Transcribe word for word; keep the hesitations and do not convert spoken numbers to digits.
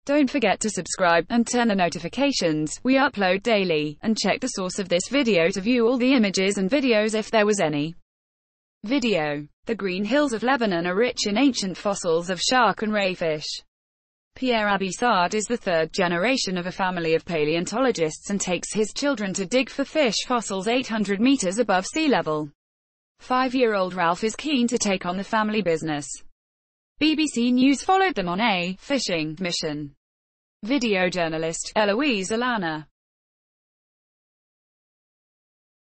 Don't forget to subscribe, and turn on notifications. We upload daily. And check the source of this video to view all the images and videos if there was any. Video. The green hills of Lebanon are rich in ancient fossils of shark and rayfish. Pierre Abissard is the third generation of a family of paleontologists and takes his children to dig for fish fossils eight hundred meters above sea level. Five-year-old Ralph is keen to take on the family business. B B C News followed them on a fishing mission. Video journalist Eloise Alana